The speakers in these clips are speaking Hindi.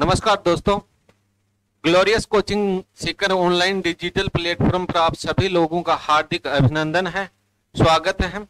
नमस्कार दोस्तों, Glorious Coaching Sikar online digital platform पर आप सभी लोगों का हार्दिक अभिनंदन है, स्वागत है।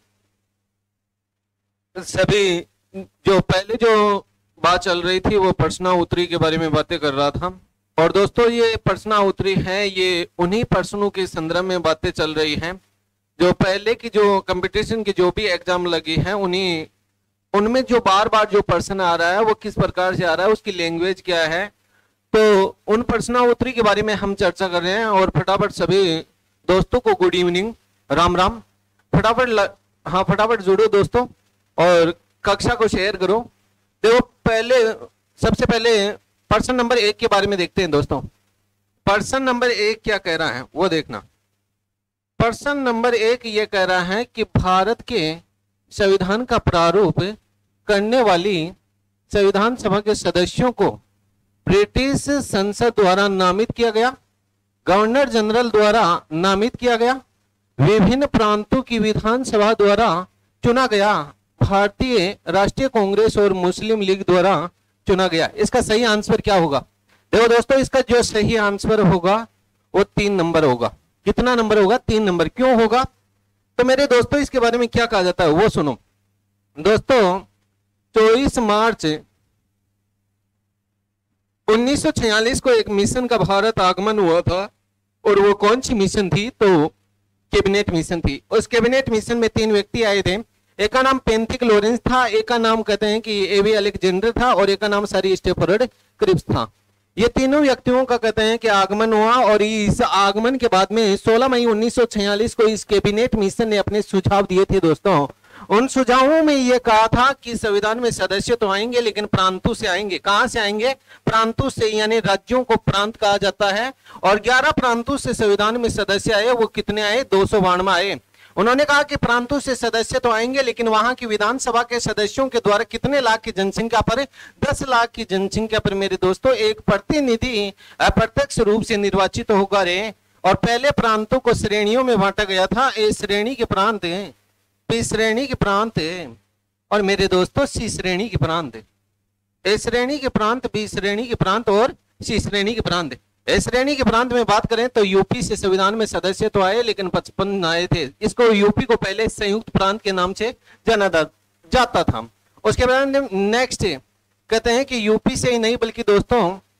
सभी जो पहले जो बात चल रही थी वो प्रश्न उत्तरी के बारे में बातें कर रहा था। और दोस्तों ये प्रश्न उत्तरी है, ये उन्हीं प्रश्नों के संदर्भ में बातें चल रही हैं जो पहले की जो कंपटीशन की जो भी एग्जाम लगी है उन्हीं उनमें जो बार बार जो प्रश्न आ रहा है वो किस प्रकार से आ रहा है, उसकी लैंग्वेज क्या है। तो उन प्रश्न उत्तरी के बारे में हम चर्चा कर रहे हैं। और फटाफट सभी दोस्तों को गुड इवनिंग, राम राम। फटाफट जुड़ो दोस्तों और कक्षा को शेयर करो। देखो सबसे पहले प्रश्न नंबर 1 के बारे में देखते हैं दोस्तों। प्रश्न नंबर 1 क्या कह रहा है वो देखना। प्रश्न नंबर 1 ये कह रहा है कि भारत के संविधान का प्रारूप करने वाली संविधान सभा के सदस्यों को ब्रिटिश संसद द्वारा नामित किया गया, गवर्नर जनरल द्वारा नामित किया गया, विभिन्न प्रांतों की विधानसभा द्वारा चुना गया, भारतीय राष्ट्रीय कांग्रेस और मुस्लिम लीग द्वारा चुना गया। इसका सही आंसर क्या होगा? देखो दोस्तों, इसका जो सही आंसर होगा वो 3 नंबर होगा। कितना नंबर होगा? 3 नंबर। क्यों होगा? तो मेरे दोस्तों इसके बारे में क्या कहा जाता है वो सुनो दोस्तों। 24 मार्च 1946 को एक मिशन का भारत आगमन हुआ था। और वो कौन सी मिशन थी? तो कैबिनेट मिशन थी। उस कैबिनेट मिशन में 3 व्यक्ति आए थे। एक का नाम पेंथिक लॉरेंस था, एक का नाम कहते हैं कि एवी अलेक्जेंडर था और एक का नाम सर स्टेफर्ड क्रिप्स था। ये तीनों व्यक्तियों का कहते हैं कि आगमन हुआ। और इस आगमन के बाद में 16 मई 1946 को इस कैबिनेट मिशन ने अपने सुझाव दिए थे दोस्तों। उन सुझावों में यह कहा था कि संविधान में सदस्य तो आएंगे लेकिन प्रांतों से आएंगे। कहां से आएंगे? प्रांतों से, यानी राज्यों को प्रांत कहा जाता है। और 11 प्रांतों से संविधान में सदस्य आए। वो कितने आए? 292 आए। उन्होंने कहा कि प्रांतों से सदस्य तो आएंगे लेकिन वहां की विधानसभा के सदस्यों के द्वारा कितने लाख की जनसंख्या पर? 10 लाख की जनसंख्या पर मेरे दोस्तों एक प्रतिनिधि अप्रत्यक्ष रूप से निर्वाचित होगा रे। और पहले प्रांतों को श्रेणियों में बांटा गया था। ए श्रेणी के प्रांत, बी श्रेणी के प्रांत और मेरे दोस्तों सी श्रेणी के प्रांत। ए श्रेणी के प्रांत, बी श्रेणी के प्रांत और सी श्रेणी के प्रांत। इस श्रेणी के प्रांत में बात करें तो यूपी से संविधान में सदस्य तो आए लेकिन 55 आए थे। इसको यूपी को पहले संयुक्त प्रांत के नाम से जाना जाता था। उसके बाद नेक्स्ट कहते हैं कि यूपी से ही नहीं बल्कि दोस्तों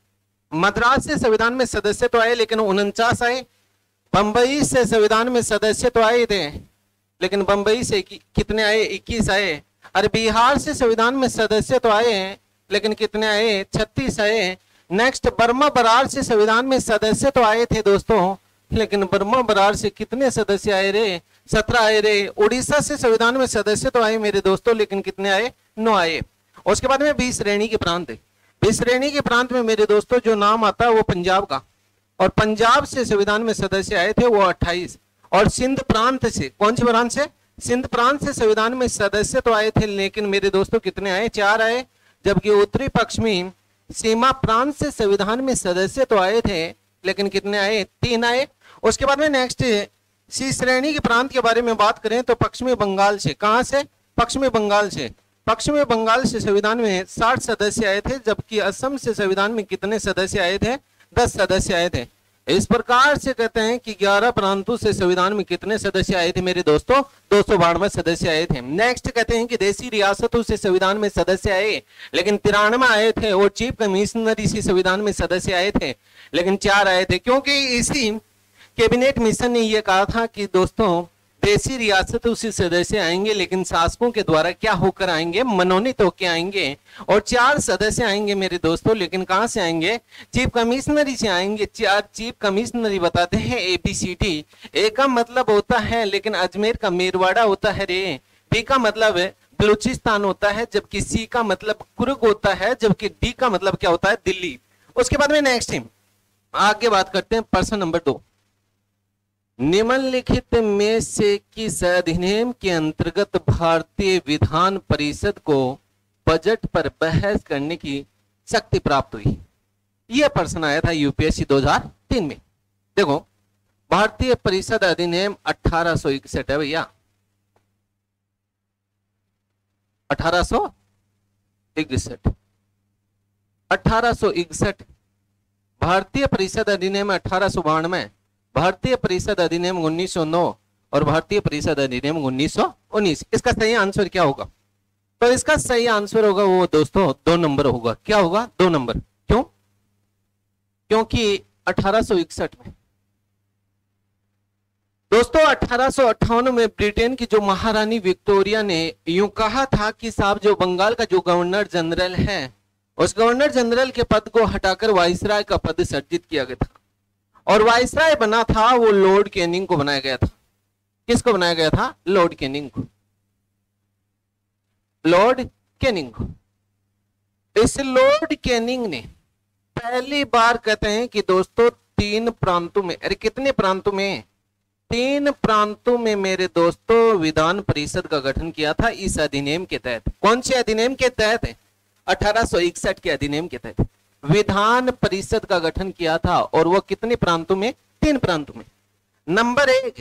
मद्रास से संविधान में सदस्य तो आए लेकिन 49 आए। बंबई से संविधान में सदस्य तो आए थे लेकिन बंबई से कितने आए? 21 आए। और बिहार से संविधान में सदस्य तो आए लेकिन कितने आए? 36 आए। नेक्स्ट बर्मा बरार से संविधान में सदस्य तो आए थे दोस्तों लेकिन बर्मा बरार से कितने सदस्य आए रे? 17 आए रे। उड़ीसा से संविधान में सदस्य तो आए मेरे दोस्तों लेकिन कितने आए? 9 आए। उसके बाद में 20 श्रेणी के प्रांत। 20 श्रेणी के प्रांत में मेरे दोस्तों जो नाम आता है वो पंजाब का। और पंजाब से संविधान में सदस्य आए थे वो 28। और सिंध प्रांत से, कौन सी प्रांत से? सिंध प्रांत से संविधान में सदस्य तो आए थे लेकिन मेरे दोस्तों कितने आए? 4 आए। जबकि उत्तरी पश्चिमी सीमा प्रांत से संविधान में सदस्य तो आए थे लेकिन कितने आए? 3 आए। उसके बाद में नेक्स्ट सी श्रेणी के प्रांत के बारे में बात करें तो पश्चिमी बंगाल से। कहां से? पश्चिमी बंगाल से। पश्चिमी बंगाल से संविधान में 60 सदस्य आए थे जबकि असम से संविधान में कितने सदस्य आए थे? 10 सदस्य आए थे। इस प्रकार से कहते हैं कि 11 प्रांतों से संविधान में कितने सदस्य आए थे मेरे दोस्तों? 292 सदस्य आए थे। नेक्स्ट कहते हैं कि देशी रियासतों से संविधान में सदस्य आए लेकिन 93 आए थे। और चीफ कमिश्नरी से संविधान में सदस्य आए थे लेकिन 4 आए थे। क्योंकि इसी कैबिनेट मिशन ने यह कहा था कि दोस्तों देशी रियासतों से सदस्य आएंगे लेकिन शासकों के द्वारा क्या होकर आएंगे? मनोनीत होकर आएंगे। और 4 सदस्य आएंगे मेरे दोस्तों लेकिन कहां से आएंगे? चीफ कमिश्नरी से आएंगे। 4 चीफ कमिश्नरी बताते हैं ABCD। ए का मतलब होता है लेकिन अजमेर का मेरवाड़ा होता है रे। बी का मतलब बलूचिस्तान होता है जबकि सी का मतलब कुर्ग होता है जबकि डी का मतलब क्या होता है? दिल्ली। उसके बाद में नेक्स्ट आगे बात करते हैं प्रश्न नंबर 2। निम्नलिखित में से किस अधिनियम के अंतर्गत भारतीय विधान परिषद को बजट पर बहस करने की शक्ति प्राप्त हुई? यह प्रश्न आया था यूपीएससी 2003 में। देखो भारतीय परिषद अधिनियम 1861 है भैया। 1861 1861, भारतीय परिषद अधिनियम 1892, भारतीय परिषद अधिनियम 1909 और भारतीय परिषद अधिनियम 1919। इसका सही आंसर क्या होगा? तो इसका सही आंसर होगा वो दोस्तों 2 नंबर होगा। क्या होगा? 2 नंबर। क्यों? क्योंकि 1861 में दोस्तों 1858 में ब्रिटेन की जो महारानी विक्टोरिया ने यूं कहा था कि साहब जो बंगाल का जो गवर्नर जनरल है उस गवर्नर जनरल के पद को हटाकर वाइसराय का पद सृजित किया गया था, और वाइसराय बना था वो लॉर्ड कैनिंग को बनाया गया था। किसको बनाया गया था? लॉर्ड कैनिंग को, लॉर्ड कैनिंग को। इस लॉर्ड कैनिंग ने पहली बार कहते हैं कि दोस्तों 3 प्रांतों में, अरे कितने प्रांतों में? 3 प्रांतों में मेरे दोस्तों विधान परिषद का गठन किया था इस अधिनियम के तहत। कौन से अधिनियम के तहत? 1861 के अधिनियम के तहत विधान परिषद का गठन किया था, और वो कितने प्रांतों में? 3 प्रांतों में। नंबर 1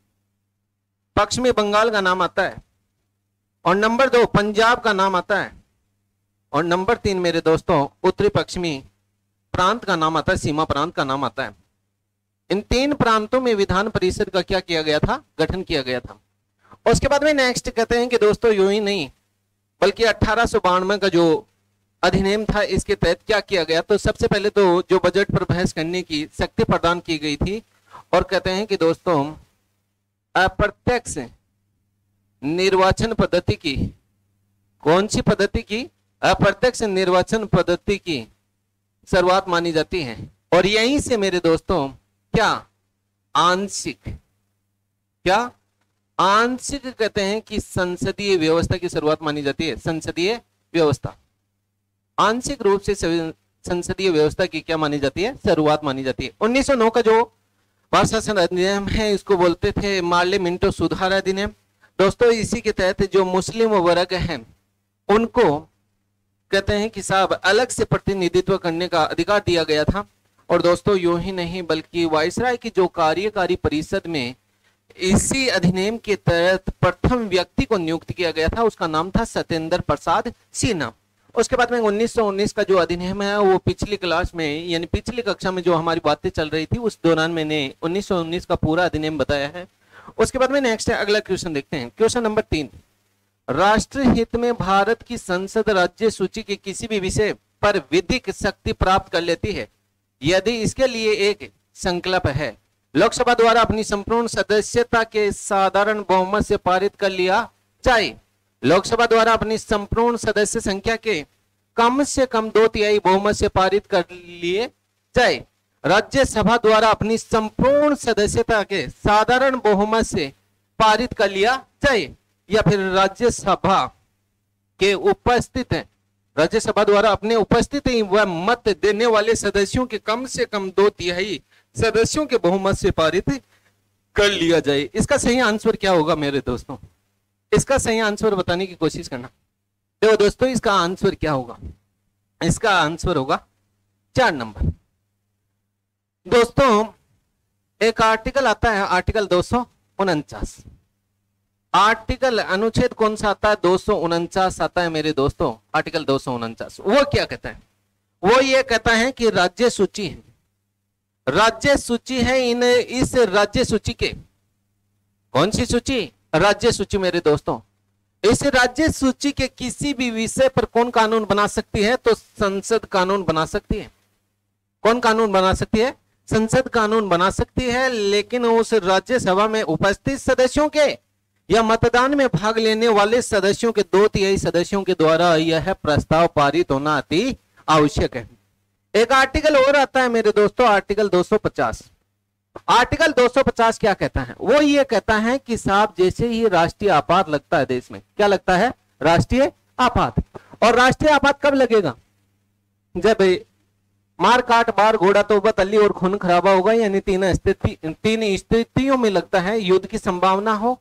पश्चिमी बंगाल का नाम आता है, और नंबर 2 पंजाब का नाम आता है, और नंबर 3 मेरे दोस्तों उत्तरी पश्चिमी प्रांत का नाम आता है, सीमा प्रांत का नाम आता है। इन 3 प्रांतों में विधान परिषद का क्या किया गया था? गठन किया गया था। उसके बाद में नेक्स्ट कहते हैं कि दोस्तों यूं ही नहीं बल्कि 1892 का जो अधिनियम था इसके तहत क्या किया गया? तो सबसे पहले तो जो बजट पर बहस करने की शक्ति प्रदान की गई थी, और कहते हैं कि दोस्तों अप्रत्यक्ष निर्वाचन पद्धति की, कौन सी पद्धति की? अप्रत्यक्ष निर्वाचन पद्धति की शुरुआत मानी जाती है। और यहीं से मेरे दोस्तों क्या आंशिक, क्या आंशिक कहते हैं कि संसदीय व्यवस्था की शुरुआत मानी जाती है। संसदीय व्यवस्था आंशिक रूप से संसदीय व्यवस्था की क्या मानी जाती है? शुरुआत मानी जाती है। 1909 का जो भारत शासन अधिनियम है इसको बोलते थे मार्ले मिंटो सुधार अधिनियम। दोस्तों इसी के तहत जो मुस्लिम वर्ग हैं उनको कहते हैं कि साहब अलग से प्रतिनिधित्व करने का अधिकार दिया गया था। और दोस्तों यूं ही नहीं बल्कि वाइसराय की जो कार्यकारी परिषद में इसी अधिनियम के तहत प्रथम व्यक्ति को नियुक्त किया गया था, उसका नाम था सत्येंद्र प्रसाद सिन्हा। उसके बाद में 1919 का जो अधिनियम है वो पिछली क्लास में यानी पिछली कक्षा में जो हमारी बातें चल रही थी उस दौरान मैंने 1919 का पूरा अधिनियम बताया है। उसके बाद में नेक्स्ट है अगला क्वेश्चन देखते हैं। क्वेश्चन नंबर 3, राष्ट्र हित में भारत की संसद राज्य सूची के किसी भी विषय पर विधिक शक्ति प्राप्त कर लेती है यदि इसके लिए एक संकल्प है, लोकसभा द्वारा अपनी संपूर्ण सदस्यता के साधारण बहुमत से पारित कर लिया जाए। लोकसभा द्वारा अपनी संपूर्ण सदस्य संख्या के कम से कम 2/3 बहुमत से पारित कर लिए जाए। राज्यसभा द्वारा अपनी संपूर्ण सदस्यता के साधारण बहुमत से पारित कर लिया जाए, या फिर राज्यसभा के उपस्थित है, राज्यसभा द्वारा अपने उपस्थित व मत देने वाले सदस्यों के कम से कम 2/3 सदस्यों के बहुमत से पारित कर लिया जाए। इसका सही आंसर क्या होगा मेरे दोस्तों? इसका सही आंसर बताने की कोशिश करना। देखो दोस्तों इसका आंसर क्या होगा? इसका आंसर होगा 4 नंबर। दोस्तों एक आर्टिकल आता है आर्टिकल 249। आर्टिकल अनुच्छेद कौन सा आता है? 249 आता है मेरे दोस्तों, आर्टिकल 249। वो क्या कहता है? वो ये कहता है कि राज्य सूची है, राज्य सूची है, इस राज्य सूची के, कौन सी सूची? राज्य सूची मेरे दोस्तों। इस राज्य सूची के किसी भी विषय पर कौन कानून बना सकती है? तो संसद कानून बना सकती है। कौन कानून बना सकती है? संसद कानून बना सकती है, लेकिन उस राज्यसभा में उपस्थित सदस्यों के या मतदान में भाग लेने वाले सदस्यों के 2/3 सदस्यों के द्वारा यह प्रस्ताव पारित होना अति आवश्यक है। एक आर्टिकल और आता है मेरे दोस्तों, आर्टिकल 250। आर्टिकल 250 क्या कहता है? वो ये कहता है कि साहब जैसे ही राष्ट्रीय आपात लगता है देश में, क्या लगता है? राष्ट्रीय आपात। और राष्ट्रीय आपात कब लगेगा? जब मार काट बार घोड़ा तौबा तल्ली और खून खराबा होगा, यानी 3 स्थितियों में लगता है। युद्ध की संभावना हो,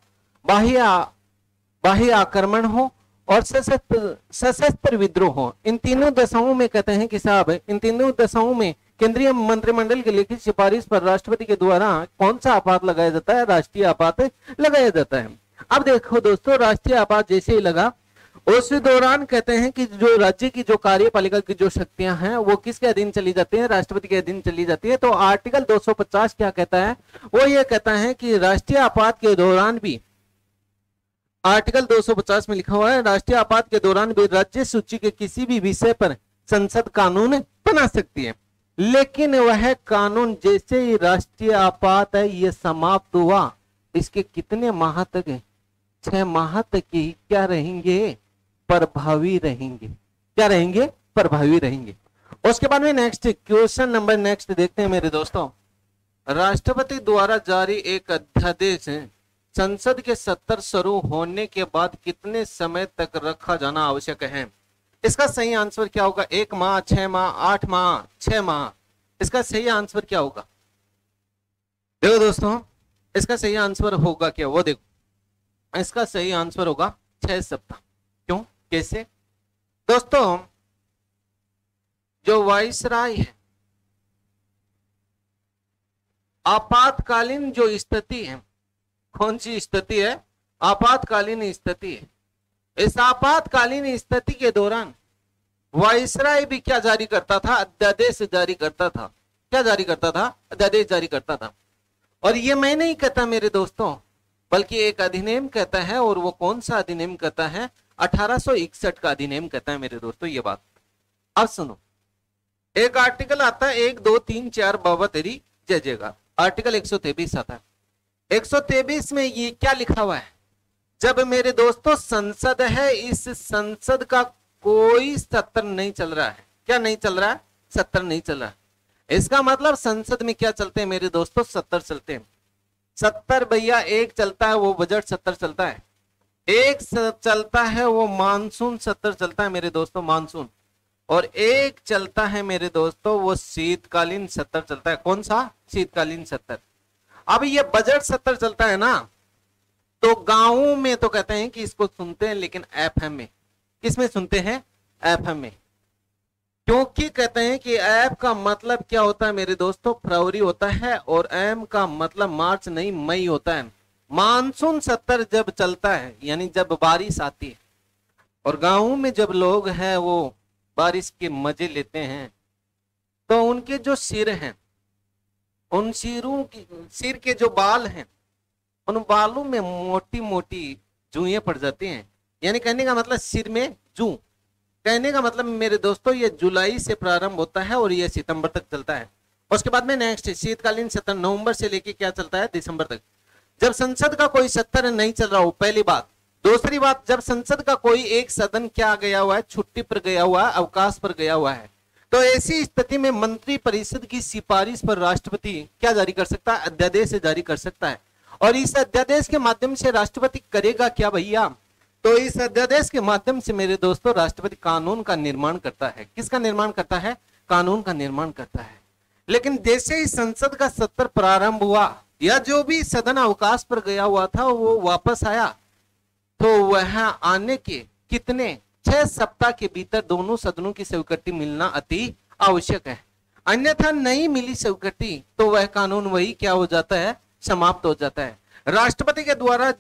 बाह्य आक्रमण हो और सशस्त्र विद्रोह हो। इन तीनों दशाओं में कहते हैं कि साहब इन तीनों दशाओं में केंद्रीय मंत्रिमंडल की लिखित सिफारिश पर राष्ट्रपति के द्वारा कौन सा आपात लगाया जाता है? राष्ट्रीय आपात लगाया जाता है। अब देखो दोस्तों राष्ट्रीय आपात जैसे ही लगा उस दौरान कहते हैं कि जो राज्य की जो कार्यपालिका की जो शक्तियां हैं वो किसके अधीन चली जाती हैं, राष्ट्रपति के अधीन चली जाती है। तो आर्टिकल 250 क्या कहता है, वो ये कहता है कि राष्ट्रीय आपात के दौरान भी, आर्टिकल 250 में लिखा हुआ है, राष्ट्रीय आपात के दौरान भी राज्य सूची के किसी भी विषय पर संसद कानून बना सकती है, लेकिन वह कानून जैसे ही राष्ट्रीय आपात है ये समाप्त हुआ, इसके कितने माह तक है, 6 माह तक ही क्या रहेंगे, प्रभावी रहेंगे। क्या रहेंगे, प्रभावी रहेंगे। उसके बाद में नेक्स्ट क्वेश्चन नंबर नेक्स्ट देखते हैं मेरे दोस्तों। राष्ट्रपति द्वारा जारी एक अध्यादेश संसद के सत्र शुरू होने के बाद कितने समय तक रखा जाना आवश्यक है? इसका सही आंसर क्या होगा? 1 माह, 6 माह, 8 माह, 6 माह। इसका सही आंसर क्या होगा? देखो दोस्तों, इसका सही आंसर होगा क्या, वो देखो। इसका सही आंसर होगा 6 सप्ताह। क्यों, कैसे? दोस्तों, जो वाइसराय है, आपातकालीन जो स्थिति है, कौन सी स्थिति है? आपातकालीन स्थिति है। इस आपातकालीन स्थिति के दौरान वाइसराय भी क्या जारी करता था? अध्यादेश जारी करता था। क्या जारी करता था? अध्यादेश जारी करता था। और ये मैं नहीं कहता मेरे दोस्तों, बल्कि एक अधिनियम कहता है। और वो कौन सा अधिनियम कहता है? 1861 का अधिनियम कहता है मेरे दोस्तों ये बात। अब सुनो, एक आर्टिकल आता है 1 2 3 4 बाबा तेरी जय जयकार, आर्टिकल 123 आता है। 123 में ये क्या लिखा हुआ है? जब मेरे दोस्तों संसद है, इस संसद का कोई सत्र नहीं चल रहा है। क्या नहीं चल रहा है? सत्र नहीं चल रहा है। इसका मतलब संसद में क्या चलते हैं मेरे दोस्तों? सत्र चलते हैं। 70 भैया, एक चलता है वो बजट सत्र चलता है, एक चलता है वो मानसून सत्र चलता है मेरे दोस्तों, मानसून। और एक चलता है मेरे दोस्तों वो शीतकालीन सत्र चलता है। कौन सा? शीतकालीन सत्र। अब ये बजट सत्र चलता है ना, तो गांवों में तो कहते हैं कि इसको सुनते हैं, लेकिन एफएम में। किसमें सुनते हैं? एफएम में। क्योंकि कहते हैं कि एफ का मतलब क्या होता है मेरे दोस्तों? फरवरी होता है। और एम का मतलब मार्च नहीं, मई होता है। मानसून सत्र जब चलता है, यानी जब बारिश आती है और गांवों में जब लोग हैं वो बारिश के मजे लेते हैं, तो उनके जो सिर हैं, उन सिर के जो बाल हैं, उन बालों में मोटी मोटी जुएं पड़ जाती हैं। यानी कहने का मतलब सिर में जू। कहने का मतलब मेरे दोस्तों ये जुलाई से प्रारंभ होता है और ये सितंबर तक चलता है। उसके बाद में नेक्स्ट शीतकालीन सत्र नवंबर से लेके क्या चलता है? दिसंबर तक। जब संसद का कोई सत्र नहीं चल रहा हो, पहली बात। दूसरी बात, जब संसद का कोई एक सदन क्या गया हुआ है? छुट्टी पर गया हुआ है, अवकाश पर गया हुआ है, तो ऐसी स्थिति में मंत्री परिषद की सिफारिश पर राष्ट्रपति क्या जारी कर सकता है? अध्यादेश जारी कर सकता है। और इस अध्यादेश के माध्यम से राष्ट्रपति करेगा क्या भैया? तो इस अध्यादेश के माध्यम से मेरे दोस्तों राष्ट्रपति कानून का निर्माण करता है। किसका निर्माण करता है? कानून का निर्माण करता है। लेकिन जैसे ही संसद का सत्र प्रारंभ हुआ या जो भी सदन अवकाश पर गया हुआ था वो वापस आया, तो वह आने के कितने 6 सप्ताह के भीतर दोनों सदनों की स्वीकृति मिलना अति आवश्यक है। अन्यथा नहीं मिली स्वीकृति तो वह कानून वही क्या हो जाता है? समाप्त हो जाता है। राष्ट्रपति के द्वारा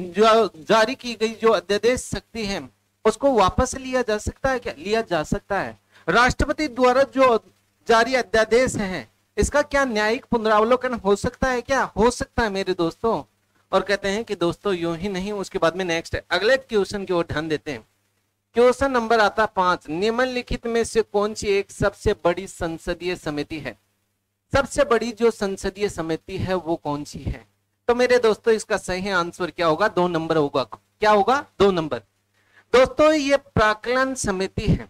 जारी की गई जो अध्यादेश शक्ति है उसको वापस लिया जा सकता है क्या? लिया जा सकता है। राष्ट्रपति द्वारा जो जारी अध्यादेश है इसका क्या न्यायिक पुनरावलोकन हो सकता है क्या? हो सकता है मेरे दोस्तों। और कहते हैं कि दोस्तों यूं ही नहीं, उसके बाद में नेक्स्ट अगले क्वेश्चन की ओर ध्यान देते हैं। क्वेश्चन नंबर आता 5, निम्नलिखित में से कौन सी एक सबसे बड़ी संसदीय समिति है? सबसे बड़ी जो संसदीय समिति है वो कौन सी है? तो मेरे दोस्तों इसका सही आंसर क्या होगा? 2 नंबर होगा। क्या होगा? 2 नंबर। दोस्तों ये प्राक्कलन समिति है।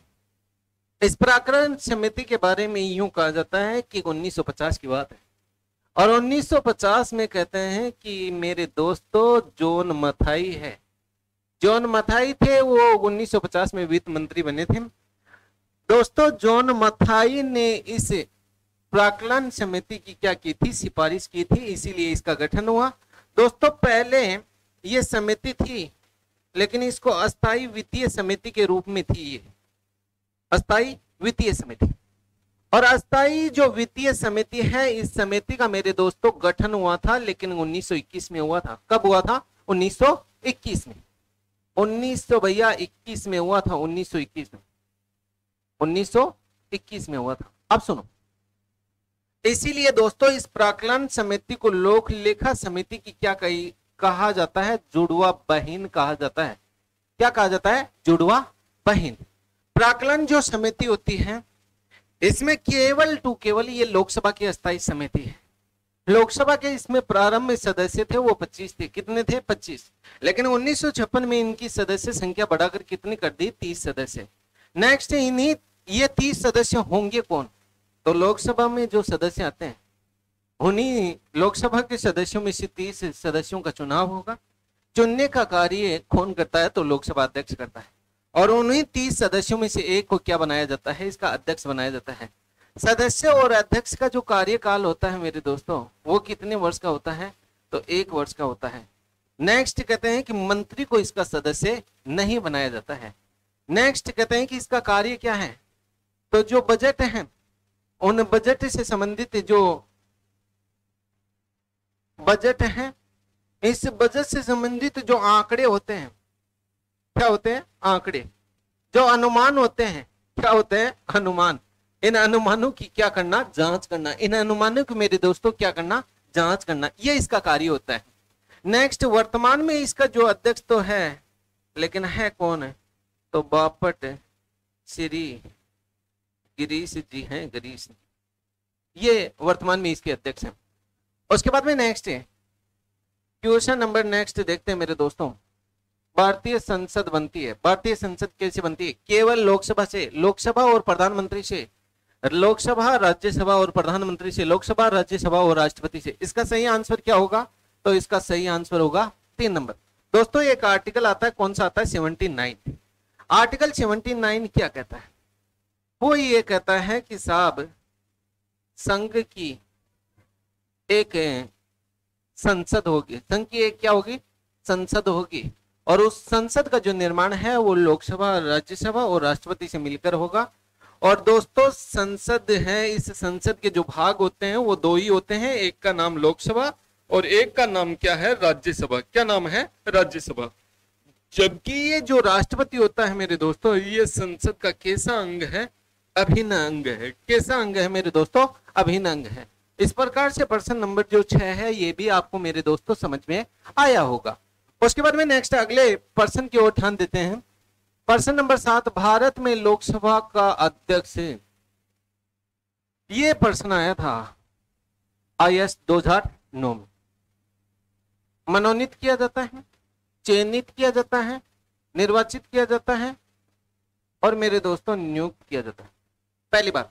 इस प्राक्कलन समिति के बारे में यूं कहा जाता है कि 1950 की बात है और 1950 में कहते हैं कि मेरे दोस्तों जॉन मथाई है। जॉन मथाई थे, वो 1950 में वित्त मंत्री बने थे। दोस्तों जॉन मथाई ने इस प्राक्कलन समिति की क्या की थी? सिफारिश की थी, इसीलिए इसका गठन हुआ। दोस्तों पहले ये समिति थी लेकिन इसको अस्थायी वित्तीय समिति के रूप में थी। ये अस्थायी वित्तीय समिति और अस्थायी जो वित्तीय समिति है इस समिति का मेरे दोस्तों गठन हुआ था लेकिन 1921 में हुआ था। कब हुआ था? 1921 में। 1900 भैया 21 में हुआ था, 1921 में, 1921 में हुआ था। अब सुनो, इसीलिए दोस्तों इस प्राक्कलन समिति को लोक लेखा समिति की क्या कहा जाता है? जुड़वा बहन कहा जाता है। क्या कहा जाता है? जुड़वा बहन। प्राक्कलन जो समिति होती है इसमें केवल ये लोकसभा की अस्थायी समिति है। लोकसभा के इसमें प्रारंभ में सदस्य थे वो 25 थे। कितने थे? 25। लेकिन 1956 में इनकी सदस्य संख्या बढ़ाकर कितनी कर दी? 30 सदस्य। नेक्स्ट इन्हीं ये 30 सदस्य होंगे कौन? तो लोकसभा में जो सदस्य आते हैं उन्हीं लोकसभा के सदस्यों में से 30 सदस्यों का चुनाव होगा। चुनने का कार्य कौन करता है? तो लोकसभा अध्यक्ष करता है। और उन्हीं 30 सदस्यों में से एक को क्या बनाया जाता है? इसका अध्यक्ष बनाया जाता है। सदस्य और अध्यक्ष का जो कार्यकाल होता है मेरे दोस्तों वो कितने वर्ष का होता है? तो 1 वर्ष का होता है। नेक्स्ट कहते हैं कि मंत्री को इसका सदस्य नहीं बनाया जाता है। नेक्स्ट कहते हैं कि इसका कार्य क्या है? तो जो बजट है उन बजट से संबंधित जो बजट है, इस बजट से संबंधित जो आंकड़े होते हैं, क्या होते हैं? आंकड़े। जो अनुमान होते हैं, क्या होते हैं? अनुमान। इन अनुमानों की क्या करना? जांच करना। इन अनुमानों की मेरे दोस्तों क्या करना? जांच करना। ये इसका कार्य होता है। नेक्स्ट, वर्तमान में इसका जो अध्यक्ष तो है, लेकिन है कौन है? तो बापट श्री गिरीश जी हैं, गिरीश। ये वर्तमान में इसके अध्यक्ष हैं। उसके बाद में नेक्स्ट है क्वेश्चन नंबर नेक्स्ट देखते हैं मेरे दोस्तों। भारतीय संसद बनती है। भारतीय संसद कैसे बनती है? केवल लोकसभा से, लोकसभा और प्रधानमंत्री से, लोकसभा राज्यसभा और प्रधानमंत्री से, लोकसभा राज्यसभा और राष्ट्रपति से। इसका सही आंसर क्या होगा? तो इसका सही आंसर होगा 3 नंबर। दोस्तों एक आर्टिकल आता है, कौन सा आता है? 79। आर्टिकल 79 क्या कहता है? वो ये कहता है कि साहब संघ की एक संसद होगी, संघ की एक क्या होगी? संसद होगी। और उस संसद का जो निर्माण है वो लोकसभा, राज्यसभा और राष्ट्रपति से मिलकर होगा। और दोस्तों संसद है, इस संसद के जो भाग होते हैं वो 2 ही होते हैं, एक का नाम लोकसभा और एक का नाम क्या है? राज्यसभा। क्या नाम है? राज्यसभा। जबकि ये जो राष्ट्रपति होता है मेरे दोस्तों, ये संसद का कैसा अंग है? अभिन्न अंग है। कैसा अंग है मेरे दोस्तों? अभिन्न अंग है। इस प्रकार से प्रश्न नंबर जो 6 है ये भी आपको मेरे दोस्तों समझ में आया होगा। उसके बाद में नेक्स्ट अगले प्रश्न की ओर ध्यान देते हैं। प्रश्न नंबर 7, भारत में लोकसभा का अध्यक्ष, ये प्रश्न आया था IS 2009 में। मनोनीत किया जाता है, चयनित किया जाता है, निर्वाचित किया जाता है और मेरे दोस्तों नियुक्त किया जाता है। पहली बात,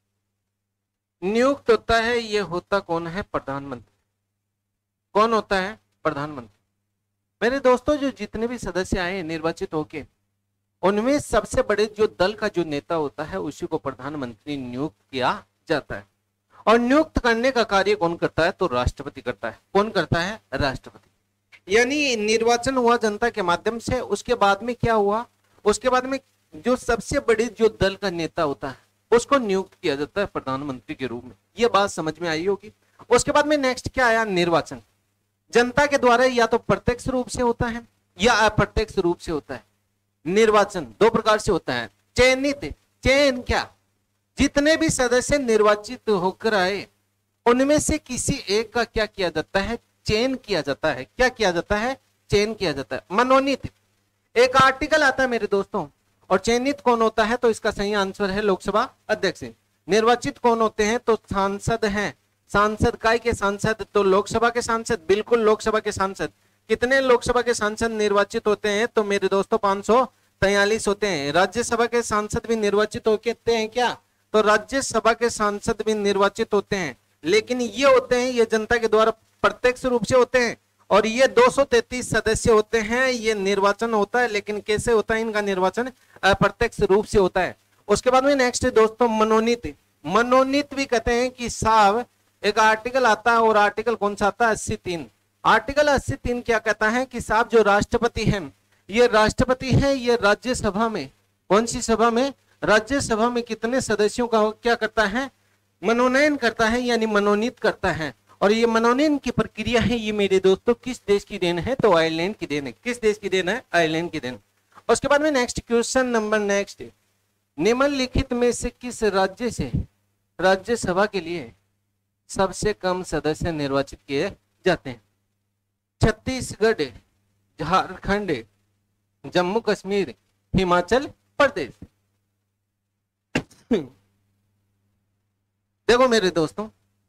नियुक्त होता है, ये होता कौन है? प्रधानमंत्री। कौन होता है? प्रधानमंत्री। मेरे दोस्तों जो जितने भी सदस्य आए निर्वाचित होके, उनमें सबसे बड़े जो दल का जो नेता होता है उसी को प्रधानमंत्री नियुक्त किया जाता है। और नियुक्त करने का कार्य कौन करता है? तो राष्ट्रपति करता है। कौन करता है? राष्ट्रपति। यानी निर्वाचन हुआ जनता के माध्यम से, उसके बाद में क्या हुआ? उसके बाद में जो सबसे बड़े जो दल का नेता होता है उसको नियुक्त किया जाता है प्रधानमंत्री के रूप में। ये बात समझ में आई होगी। उसके बाद में नेक्स्ट क्या आया? निर्वाचन। जनता के द्वारा या तो प्रत्यक्ष रूप से होता है या अप्रत्यक्ष रूप से होता है। निर्वाचन 2 प्रकार से होता है। चयनित, चयन क्या? जितने भी सदस्य निर्वाचित होकर आए उनमें से किसी एक का क्या किया जाता है? चयन किया जाता है। क्या किया जाता है? चयन किया जाता है। मनोनीत एक आर्टिकल आता है मेरे दोस्तों। और चयनित कौन होता है? तो इसका सही आंसर है लोकसभा अध्यक्ष। निर्वाचित कौन होते हैं? तो सांसद हैं। सांसद काय के सांसद? तो लोकसभा के सांसद। बिल्कुल लोकसभा के सांसद। कितने लोकसभा के सांसद निर्वाचित होते हैं? तो मेरे दोस्तों 543 होते हैं। राज्यसभा के सांसद भी निर्वाचित होते हैं क्या? तो राज्यसभा के सांसद भी निर्वाचित होते हैं, लेकिन ये होते हैं, ये जनता के द्वारा प्रत्यक्ष रूप से होते हैं। और ये 233 सदस्य होते हैं, ये निर्वाचन होता है, लेकिन कैसे होता है इनका निर्वाचन? अप्रत्यक्ष रूप से होता है। उसके बाद में नेक्स्ट दोस्तों मनोनीत। मनोनीत भी कहते हैं कि साहब एक आर्टिकल आता है, और आर्टिकल कौन सा आता है? 83। आर्टिकल 83 क्या कहता है कि साहब जो राष्ट्रपति है, ये राष्ट्रपति है, ये राज्यसभा में, कौन सी सभा में? राज्यसभा में कितने सदस्यों का क्या करता है? मनोनयन करता है, यानी मनोनीत करता है। और ये मनोनयन की प्रक्रिया है, ये मेरे दोस्तों किस देश की देन है? तो आयरलैंड की देन है। किस देश की देन है? आयरलैंड की देन। उसके बाद में नेक्स्ट क्वेश्चन नंबर नेक्स्ट, निम्नलिखित में से किस राज्य से राज्यसभा के लिए सबसे कम सदस्य निर्वाचित किए जाते हैं? छत्तीसगढ़, झारखंड, जम्मू कश्मीर, हिमाचल प्रदेश। देखो मेरे दोस्तों,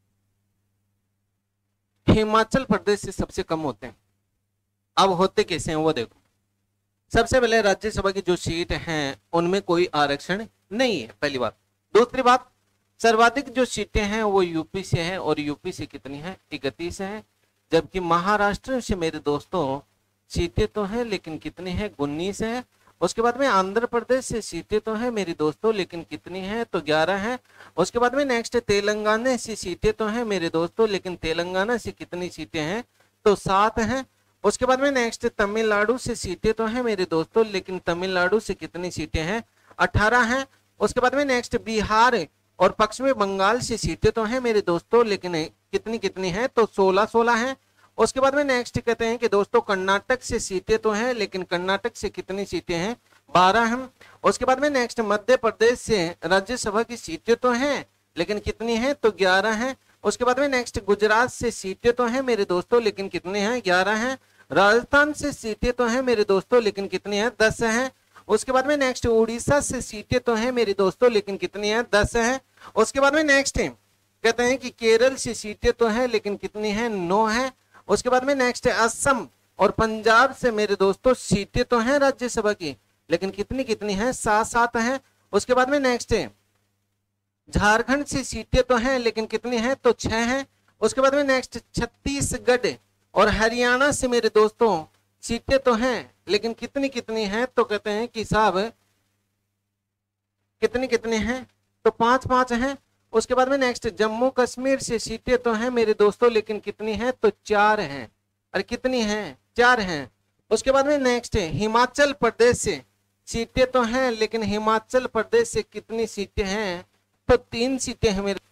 हिमाचल प्रदेश से सबसे कम होते हैं। अब होते कैसे हैं वो देखो। सबसे पहले राज्यसभा की जो सीट हैं उनमें कोई आरक्षण नहीं है, पहली बात। दूसरी बात, सर्वाधिक जो सीटें हैं वो यूपी से है, और यूपी से कितनी है? 31 है। जबकि महाराष्ट्र से मेरे दोस्तों सीटें तो हैं लेकिन कितनी है? 19 है। उसके बाद में आंध्र प्रदेश से सीटें तो हैं मेरे दोस्तों लेकिन कितनी है? तो 11 है। उसके बाद में नेक्स्ट तेलंगाना से सीटें तो हैं मेरे दोस्तों, लेकिन तेलंगाना से कितनी सीटें हैं? तो 7 हैं। उसके बाद में नेक्स्ट तमिलनाडु से सीटें तो हैं मेरे दोस्तों, लेकिन तमिलनाडु से कितनी सीटें हैं? 18 हैं। उसके बाद में नेक्स्ट बिहार और पश्चिमी बंगाल से सीटें तो हैं मेरे दोस्तों, लेकिन कितनी कितनी है? तो 16 हैं। उसके बाद में नेक्स्ट कहते हैं कि दोस्तों कर्नाटक से सीटें तो हैं, लेकिन कर्नाटक से कितनी सीटें हैं? 12 हैं। उसके बाद में नेक्स्ट मध्य प्रदेश से राज्यसभा की सीटें तो हैं लेकिन कितनी है? तो 11 हैं। उसके बाद में नेक्स्ट गुजरात से सीटें तो हैं मेरे दोस्तों, लेकिन कितने हैं? 11 हैं। राजस्थान से सीटें तो हैं मेरे दोस्तों, लेकिन कितनी है? 10 हैं। उसके बाद में नेक्स्ट उड़ीसा से सीटें तो हैं मेरे दोस्तों, लेकिन कितनी है? 10 हैं। उसके बाद में नेक्स्ट कहते हैं कि केरल से सीटें तो हैं लेकिन कितनी है? 9 है। उसके बाद में नेक्स्ट असम और पंजाब से मेरे दोस्तों सीटें तो हैं राज्यसभा की, लेकिन कितनी कितनी है? 7 हैं। उसके बाद में नेक्स्ट झारखंड से सीटें तो हैं लेकिन कितनी है? तो 6 हैं। उसके बाद में नेक्स्ट छत्तीसगढ़ और हरियाणा से मेरे दोस्तों सीटें तो हैं लेकिन कितनी कितनी है? तो कहते हैं कि साहब कितनी कितनी है? तो 5 हैं। उसके बाद में नेक्स्ट जम्मू कश्मीर से सीटें तो हैं मेरे दोस्तों, लेकिन कितनी है? तो 4 हैं। और कितनी हैं? 4 हैं। उसके बाद में नेक्स्ट हिमाचल प्रदेश से सीटें तो हैं, लेकिन हिमाचल प्रदेश से कितनी सीटें हैं? तो 3 सीटें हैं मेरे